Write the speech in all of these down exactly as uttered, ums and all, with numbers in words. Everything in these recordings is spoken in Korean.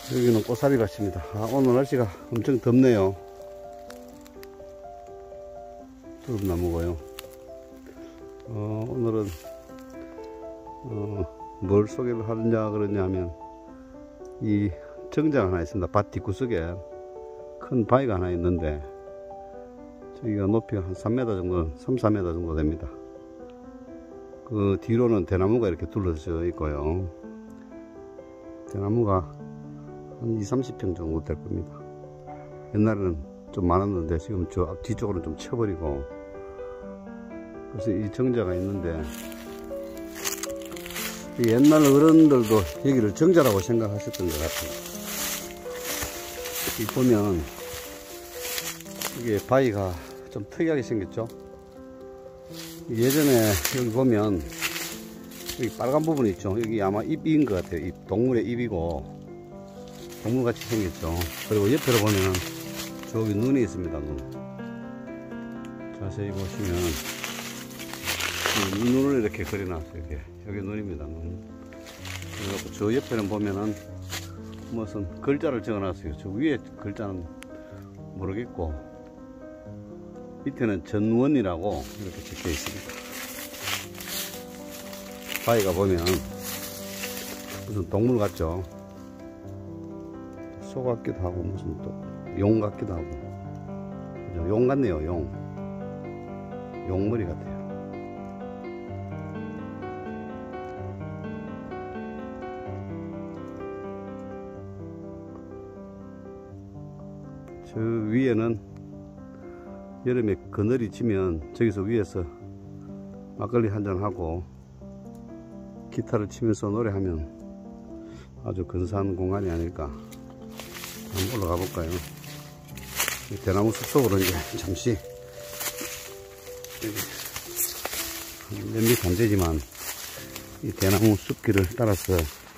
여기는 꽃사리 밭입니다. 아, 오늘 날씨가 엄청 덥네요. 두릅나무고요. 어, 오늘은 어, 뭘 소개를 하느냐 그러냐면 이 정자가 하나 있습니다. 밭 뒷구석에 큰 바위가 하나 있는데 저기가 높이가 한 삼 미터 정도, 삼, 사 미터 정도 됩니다. 그 뒤로는 대나무가 이렇게 둘러져 있고요. 대나무가 한 이삼십 평 정도 될 겁니다. 옛날에는 좀 많았는데 지금 저 앞 뒤쪽으로는 좀 쳐버리고, 그래서 이 정자가 있는데 옛날 어른들도 여기를 정자라고 생각하셨던 것 같아요. 이 보면 이게 바위가 좀 특이하게 생겼죠. 예전에 여기 보면 여기 빨간 부분 있죠. 여기 아마 입인 것 같아요. 입, 동물의 입이고 동물같이 생겼죠. 그리고 옆으로 보면 저기 눈이 있습니다. 눈. 자세히 보시면 눈을 이렇게 그려놨어요. 이렇게. 여기 눈입니다. 눈. 그리고 저 옆에는 보면은 무슨 글자를 적어놨어요. 저 위에 글자는 모르겠고 밑에는 전원이라고 이렇게 적혀 있습니다. 바위가 보면 무슨 동물 같죠. 소 같기도 하고 무슨 또 용 같기도 하고, 그죠? 용 같네요. 용 용머리 같아요. 저 위에는 여름에 그늘이 지면 저기서 위에서 막걸리 한잔 하고 기타를 치면서 노래하면 아주 근사한 공간이 아닐까. 한번 올라가 볼까요? 대나무 숲 속으로 이제 잠시 몇 미터 안 되지만 이 대나무 숲길을 따라서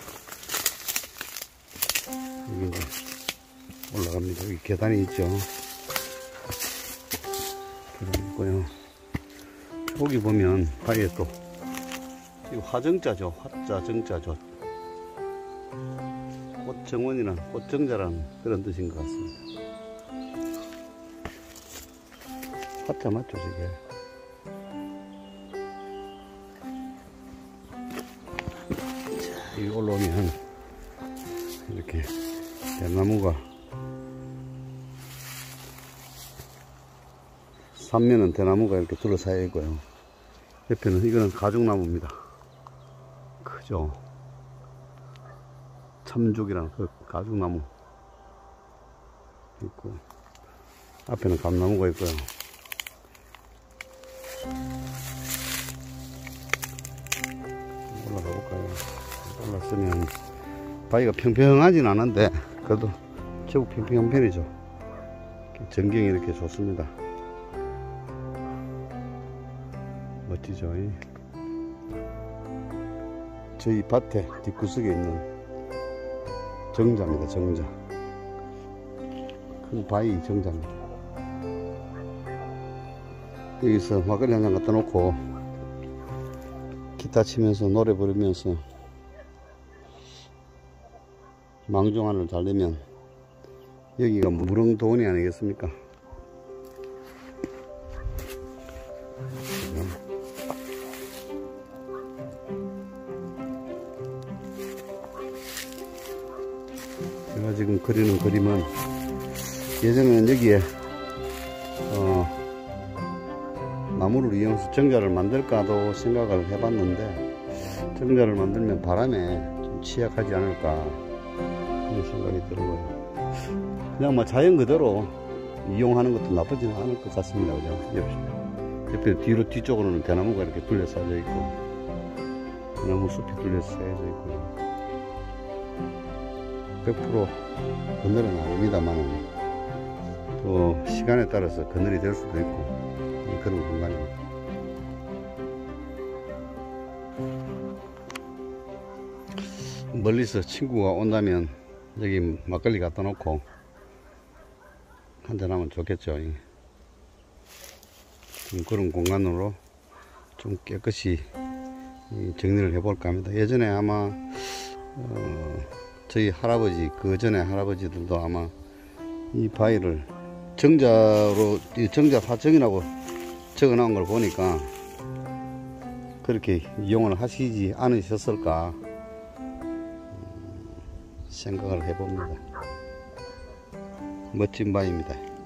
여기 이제 올라갑니다. 여기 계단이 있죠. 계단 있고요. 여기 보면 바위에 또 이거 화정자죠. 화자 정자죠. 꽃정원이나 꽃정자라는 그런 뜻인 것 같습니다. 화자 맞죠, 저게? 자, 여기 올라오면 이렇게 대나무가 삼면은 대나무가 이렇게 둘러싸여 있고요. 옆에는 이거는 가죽나무입니다. 크죠? 참죽이라는 그 가죽나무 있고, 앞에는 감나무가 있고요. 올라가 볼까요? 올랐으면 바위가 평평하진 않은데 그래도 제법 평평한 편이죠. 전경이 이렇게 좋습니다. 멋지죠? 저희 밭에 뒷구석에 있는 정자입니다. 정자. 큰 바위 정자입니다. 여기서 막걸리 한잔 갖다 놓고 기타 치면서 노래 부르면서 망종안을 달리면 여기가 무릉도원이 아니겠습니까? 제가 지금 그리는 그림은 예전에는 여기에 어, 나무를 이용해서 정자를 만들까도 생각을 해봤는데 정자를 만들면 바람에 좀 취약하지 않을까 그런 생각이 들어요. 그냥 뭐 자연 그대로 이용하는 것도 나쁘지는 않을 것 같습니다. 그죠? 옆에, 옆에 뒤로 뒤쪽으로는 대나무가 이렇게 둘러싸여 있고 대나무 숲이 둘러싸여 있고요. 백 퍼센트 그늘은 아닙니다만 또 시간에 따라서 그늘이 될 수도 있고 그런 공간입니다. 멀리서 친구가 온다면 여기 막걸리 갖다 놓고 한잔하면 좋겠죠. 좀 그런 공간으로 좀 깨끗이 정리를 해볼까 합니다. 예전에 아마 어 저희 할아버지, 그 전에 할아버지들도 아마 이 바위를 정자로, 정자 사정이라고 적어 놓은 걸 보니까 그렇게 이용을 하시지 않으셨을까 생각을 해봅니다. 멋진 바위입니다.